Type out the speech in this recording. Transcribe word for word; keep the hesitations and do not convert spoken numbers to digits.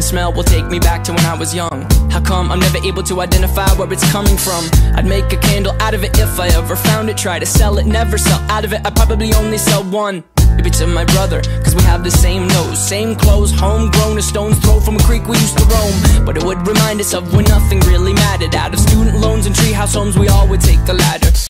smell will take me back to when I was young. How come I'm never able to identify where it's coming from? I'd make a candle out of it if I ever found it. Try to sell it, never sell out of it, I'd probably only sell one. Maybe to my brother, cause we have the same nose, same clothes, homegrown, a stone's throw from a creek we used to roam. But it would remind us of when nothing really mattered. Out of student loans and treehouse homes, we all would take the ladder.